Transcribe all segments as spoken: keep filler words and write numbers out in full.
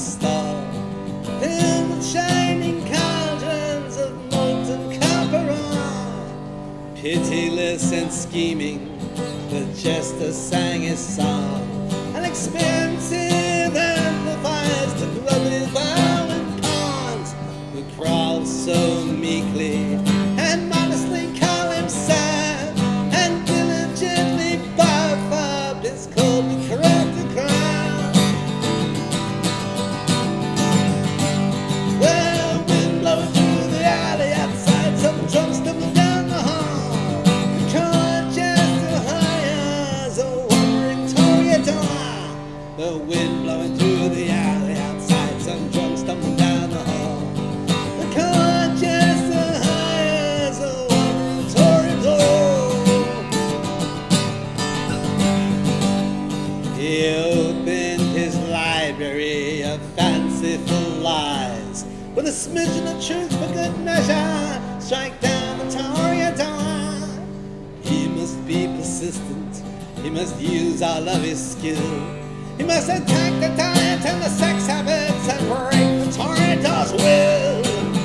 star, filled with shining cauldrons of molten copper ore. Pitiless and scheming, the jester sang his song, and expensive amplifiers to rub his bowing pawns, who crawl so meekly and modestly call him sad, and diligently barfobbed his cold to correct the crown. Well, wind blowing through the alley outside, some drunk stumbled down the hall. The cort jester hires a wandering toreador. The wind blowing through the alley outside, some drunk stumbled down the hall. The cort jester hires a wandering toreador. He opened his library of fanciful lies, with a smidgen of truth for good measure, strike down the toreador. He must be persistent, he must use all of his skill. He must attack the diet and the sex habits and break the toreador's will.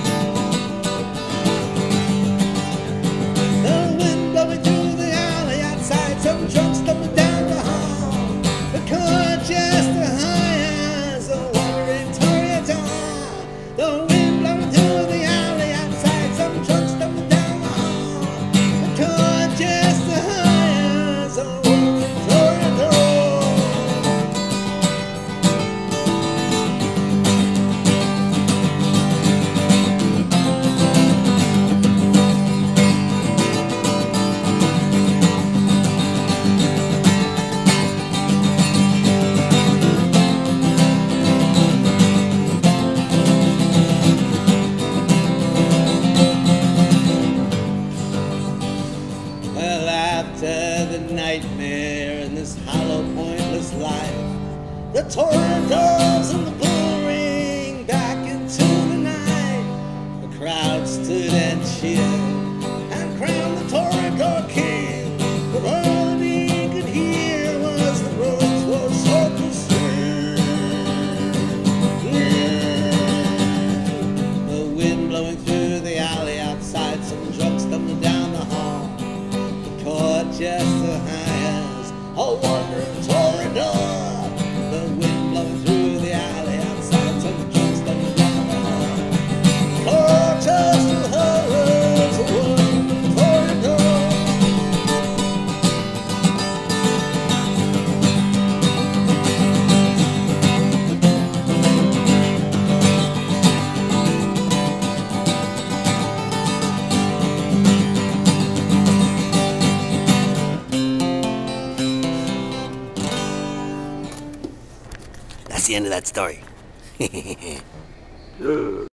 The wind blowing through the alley outside, some drunk stumbled down the hall. The cort jester hires a wandering toreador. The wind blowing through the alley outside, some drunk stumbled down the hall. The cort jester hires a wandering toreador. Well, after the nightmare and this hollow, pointless life, the toreadors and the bull ring back into the night. The crowd stood and cheered and crowned the toreador king, but all that he could hear was the roads were so concerned. The wind blowing through the alley outside, some drunk stumbled down the hall. The cort jester hires a wandering toreador. The wind blowing through the alley outside, some drunk stumbled down the hall. The cort jester hires a wandering toreador. That's the end of that story.